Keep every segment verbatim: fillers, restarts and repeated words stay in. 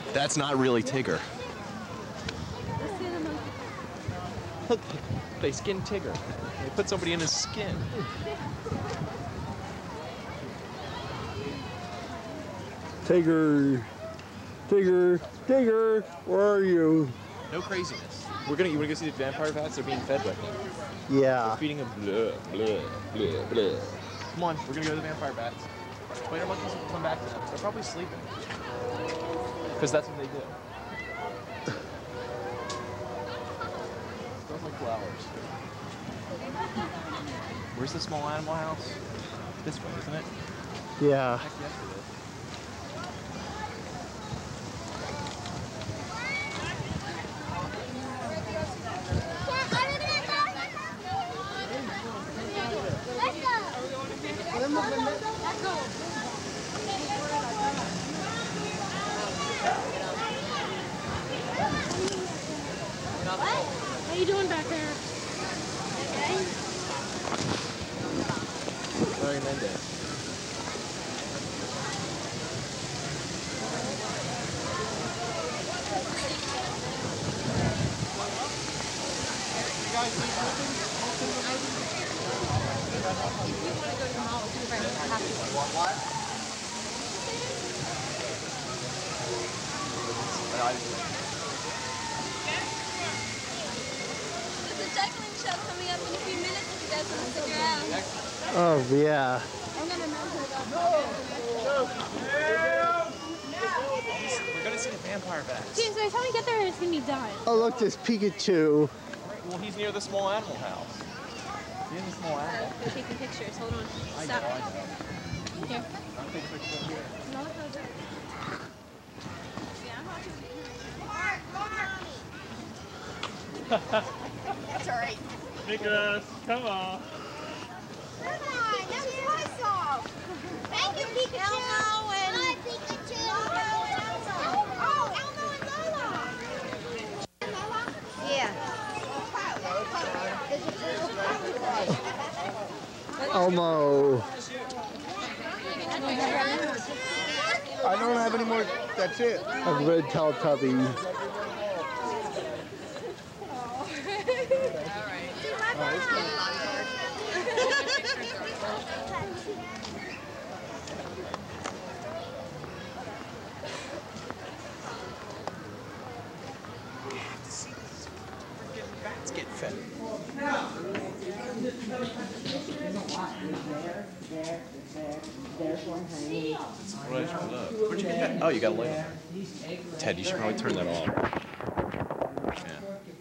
That's not really Tigger. Look, they skinned Tigger. They put somebody in his skin. Tigger, Tigger, Tigger, where are you? No craziness. We're gonna. You wanna go see the vampire bats? They're being fed right now. Yeah. They're feeding them blah blah blah blah. Come on, we're gonna go to the vampire bats. Spider monkeys will come back to them. They're probably sleeping. Because that's what they do. Smells like flowers. Where's the small animal house? This way, isn't it? Yeah. Heck yes, it is. How you doing back there? Okay. Larry Mendez. You guys need something? If you want to go to the mall, do it right now. What? There's a juggling show coming up in a few minutes if you guys want to stick around. Oh, yeah. I'm going to We're gonna see the vampire bats. James, by the time we get there, it's going to be done. Oh, look, there's Pikachu. Well, he's near the small animal house. He's in the small animal. We're taking pictures. Hold on. I Stop. know, I know. Here. I'll take a picture of here. No, no, no. Yeah, I'm watching. That's all right. Nicholas, come on. Come on, that was my song. Thank you, Pikachu. Elmo and... Hi, Pikachu. Elmo and Elmo. Oh, Elmo and Lola. Lola? Yeah. Elmo. I don't have any more. That's it. A red Teletubby. Bats get fed. Where'd you get that? Oh, you got a light. Ted, you should probably turn that off. Yeah.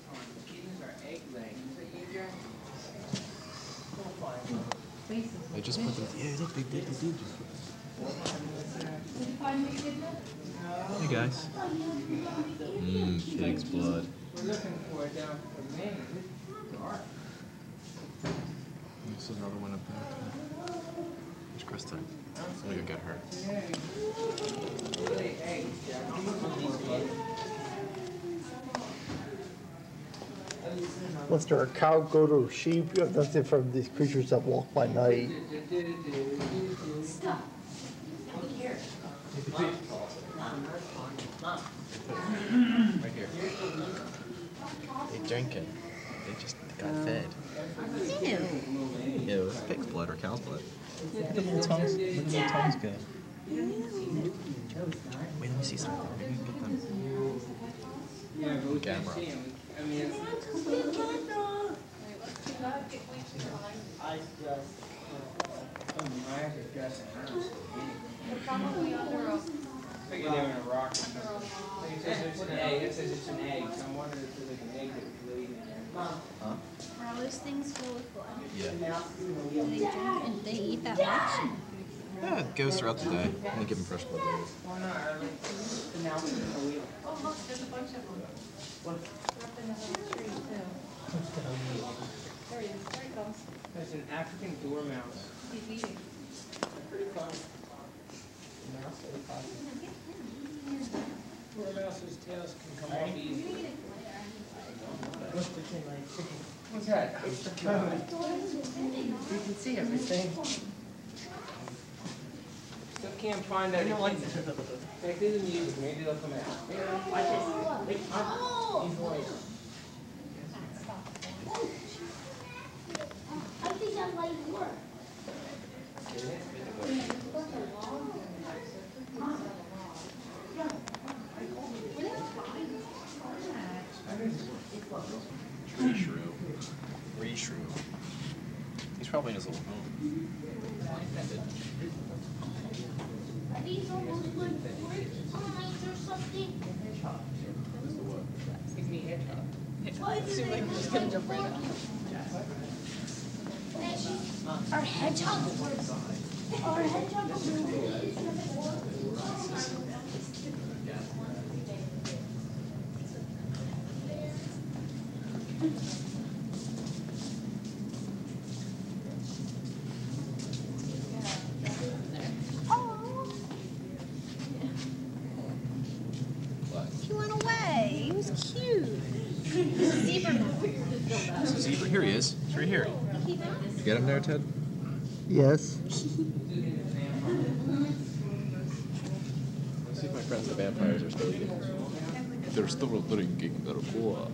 They just put them. Yeah, look, they did. They did just put them. Hey guys. Mmm, pig's blood. We're looking for it down from Maine. It's dark. There's another one up there too. There's Kristen. I'm gonna go get her. Lester, a cow, goat, or sheep, you have nothing from these creatures that walk by night. Stop. Here. Right here. They drinking. They just got fed. Ew. Yeah, it was pig's blood or cow's blood. Look at the little tongues. Look at the little tongues go. Wait, let me see something. Maybe we can get them. Yeah, but we can't Camera. see him. I mean, it's... I just... I'm guessing. I don't see anything. Probably under a... I think they're in a rock or something. I think it says it's an egg. It says it's an egg. So I'm wondering if there's like an egg that was laid in there. Huh? Are all those things full with blood? Yeah. Do they drink and they eat that much? Yeah, it goes throughout the day. And they give them fresh blood. Why not? I like the now it's in the wheel. Oh, look, there's a bunch of them. What? Up in the tree, too. There he is. There he comes. There's an African dormouse. He's eating. Pretty fun. Mouse, very fun. Dormouse's tails can come off easy. What's that? You can see everything. Still can't find that. Back to the music, maybe they'll come out. Watch this. He's white. I think that's why you work. Tree shrew. Tree shrew. He's probably in his little home. Are these almost like signs or something? Why is it like just gonna jump right out? Our hedgehog Our hedgehog He went away. He was cute. Zebra. Zebra. Here he is. He's right here. You get him there, Ted? Yes. Let's see if my friends the vampires are still eating. They're still drinking their blood.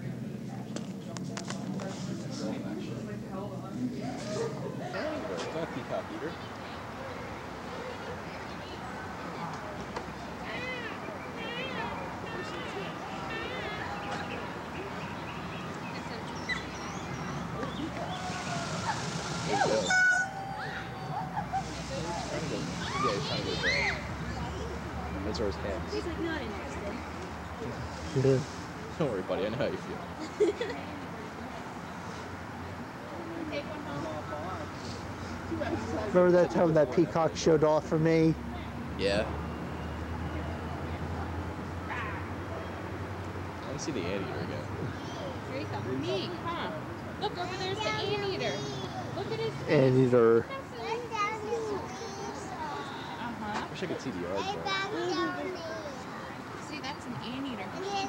It's not a peacock eater. There you go. Yeah, he's trying to go there. Those are his hands. He's like not interested. Yeah. Don't worry, buddy. I know how you feel. Take one home. Remember that time that peacock showed off for me? Yeah. I want to see the anteater again. Here he comes. Neat, huh? Look, over there's the anteater. Look at his face. Anteater. Uh-huh. Wish I could see the yard though. See, that's an anteater.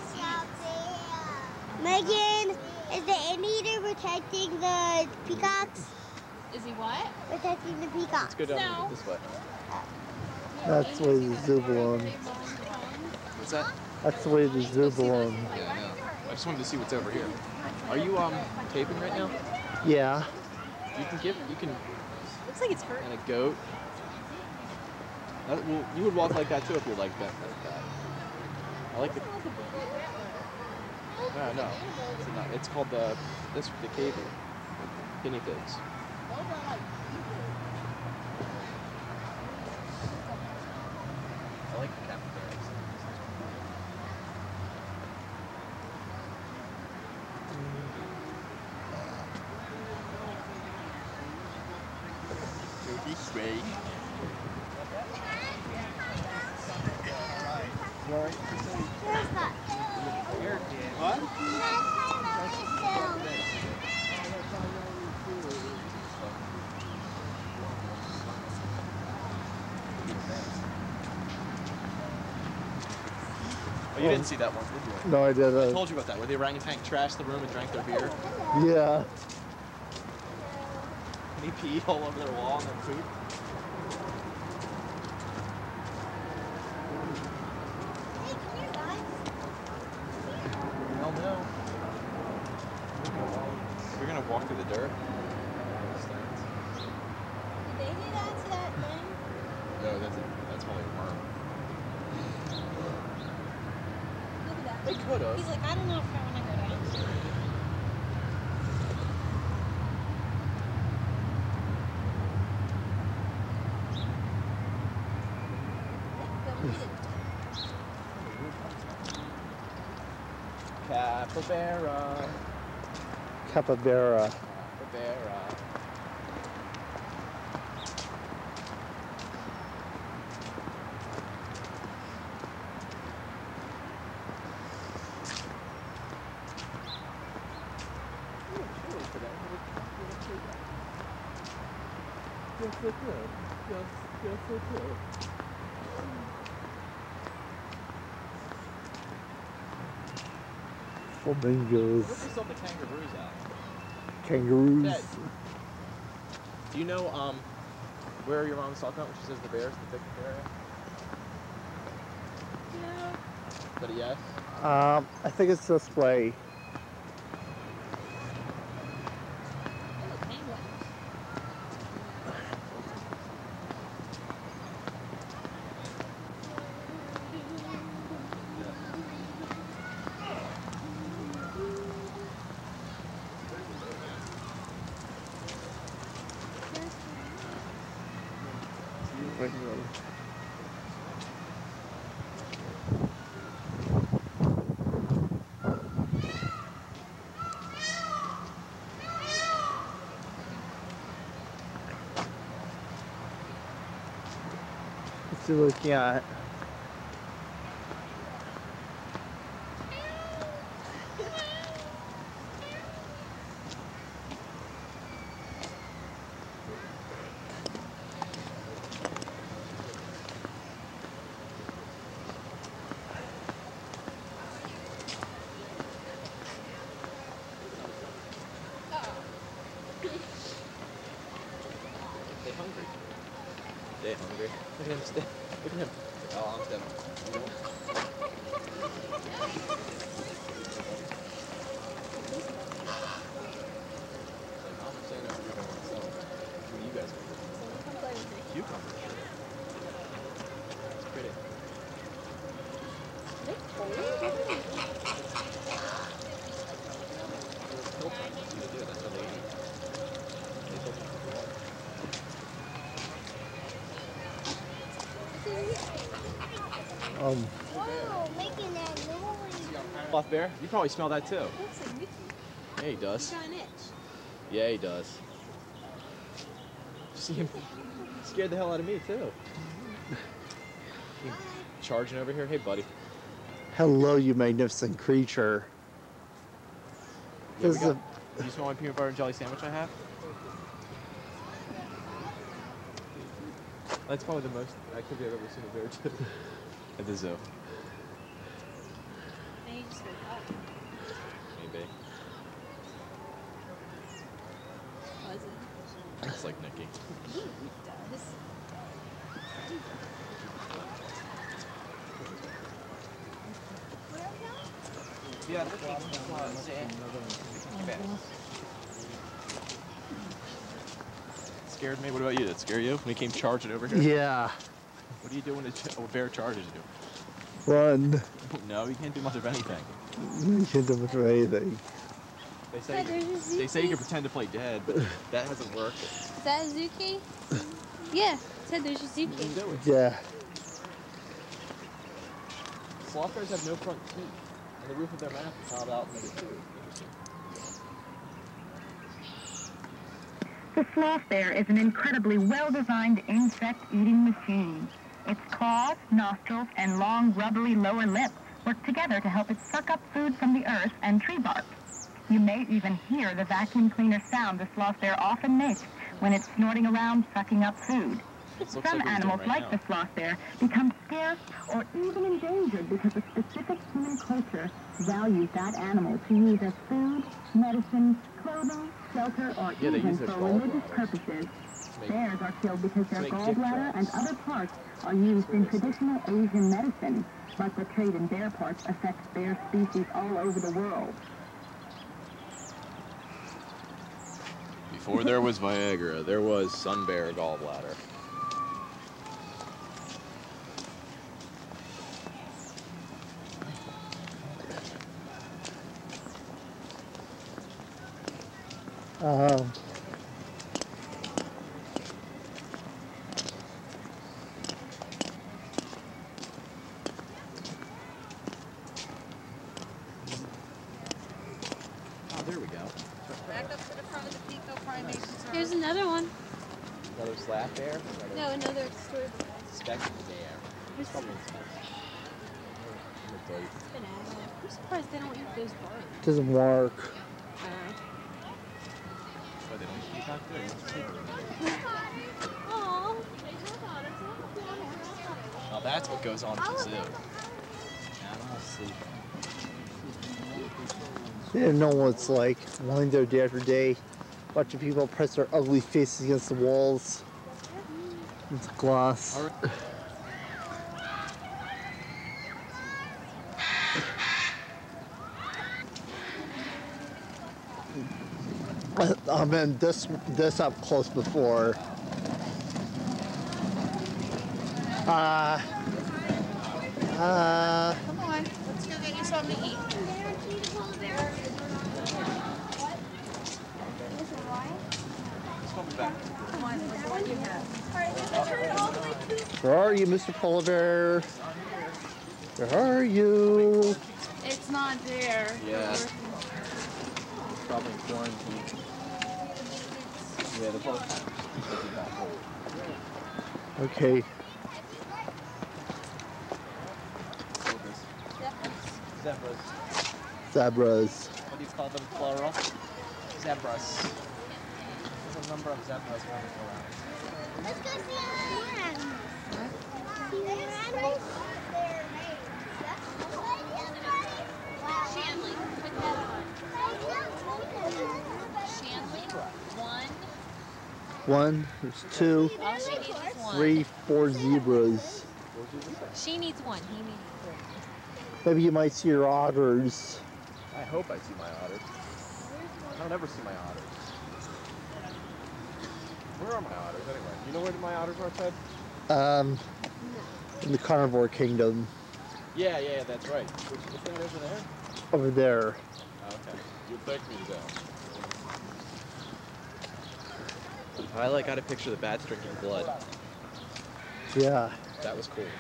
Megan, is the anteater protecting the peacocks? Is he what? Protecting the Let's peacocks. go down No. this way. That's the way the zoo belongs. What's that? That's the way the zoo belongs. Yeah, I know. I just wanted to see what's over here. Are you um taping right now? Yeah. You can give you can Looks like it's hurt. and a goat. That, well, you would walk like that too if you're like bent like that. I like the. No, no, it's not. It's called the this the cavy. Guinea pigs. I like the capybaras. This way. Where's that? What? Oh, you didn't see that one, did you? No, I I didn't. told you about that, where the orangutan trashed the room and drank their beer. Yeah. And he peed all over their wall and their food. Hey, come here, guys. Hell no. We're gonna walk through the dirt. Did they do that to that thing? No, that's a, that's probably a worm. Look at that. They could have. He's like, I don't know if I want to go down. Capybara. Capybara. Capybara. Yes, it did. Yes, yes, it did. Flamingos. What if we sold the kangaroos out? Kangaroos. Ted. Do you know um Where your mom's talking about when she says the bears in the picnic area? Yeah. Is that a yes? Um, I think it's this way. Oh, penguins. What's he looking at? They hungry. They hungry. Look at him stay. Look at him. Oh, I'm stepping. I'm saying that we're gonna sell. What do you guys think? Cucumber. It's pretty. That's a lady. Um, Whoa, making that noise. Sloth bear? You probably smell that too. Looks like Mickey. Yeah, he does. He's got an itch. Yeah, he does. See him? Scared the hell out of me too. He charging over here. Hey, buddy. hello, you magnificent creature. Yeah, we This is got- a, Do you smell my peanut butter and jelly sandwich I have? That's probably the most activity I've ever seen a bear do at the zoo. And you just woke up. Maybe. Was it? It's like Nikki. Ooh, it does. Yeah, scared me. What about you? That scare you when he came charging over here? yeah, What do you do when a, ch- a bear charges you? run. No, you can't do much of anything. You can't do much of anything. They say Dad, there's a they say you Zuki. can pretend to play dead, but that hasn't worked. Is that a Zuki? Yeah, said there's a You can Zuki. do it. Yeah. Sloth bears have no front teeth, and the roof of their mouth is hollowed out into two. The sloth bear is an incredibly well-designed insect-eating machine. Its claws, nostrils, and long, rubbery lower lip work together to help it suck up food from the earth and tree bark. You may even hear the vacuum cleaner sound the sloth bear often makes when it's snorting around sucking up food. Looks Some like what he's doing animals, right like now. the sloth bear, become scarce or even endangered because a specific human culture values that animal to use as food, medicine, clothing, shelter, or Yeah, they even use their for religious gallbladders. purposes. Make- Bears are killed because their make dick gallbladder and traps. other parts are used in traditional Asian medicine, but the trade in bear parts affects bear species all over the world. Before there was Viagra, there was sun bear gallbladder. Um, Oh, there we go. Back up to the front of the Pico Primation Center. There's another one. Another slap bear? No, another story. Speckled bear. There's Probably been out. I'm surprised they don't eat those birds. doesn't work. Uh, But they don't eat peacock there. Aw. Now that's what goes on at the zoo. Animals sleeping. They don't know what it's like lying there day after day, watching people press their ugly faces against the walls. It's glass. I mean, this this up close before. Uh, uh, Come on, let's go get you something to eat. Come on, what do you have? where are you, Mister Polar Bear? Where are you? It's not there. Yeah. Probably in quarantine. Yeah, the boat. Okay. Zebras. Zebras. What do you call them, plural? Zebras. There's a number of zebras running around. Let's go see the man. See the man? Shanley, put that on. Shanley, one. One, there's two, All she needs is one. three, four zebras. She needs one. He needs three. Maybe you might see your otters. I hope I see my otters. I don't ever see my otters. Where are my otters anyway? You know where my otters are, Ted? Um, in the carnivore kingdom, Yeah, yeah, yeah, that's right. Which, which thing over there? over there. Oh, okay. You'd like me to go. I like how to picture the bats drinking blood. Yeah. That was cool.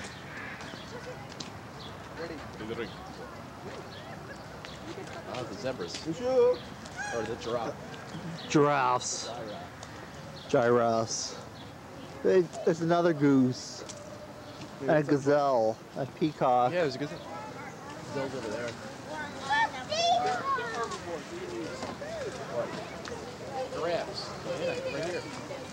Ah, the zebras. Or the giraffe. Giraffes. Giraffes. Hey, there's another goose. And a gazelle. A peacock. Yeah, there's a gazelle. Gazelle's over there. Giraffes. Yeah, right here.